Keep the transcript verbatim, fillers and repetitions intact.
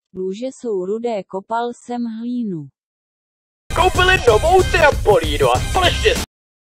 Růže jsou rudé, kopal jsem hlínu. Koupili novou trampolínu a společně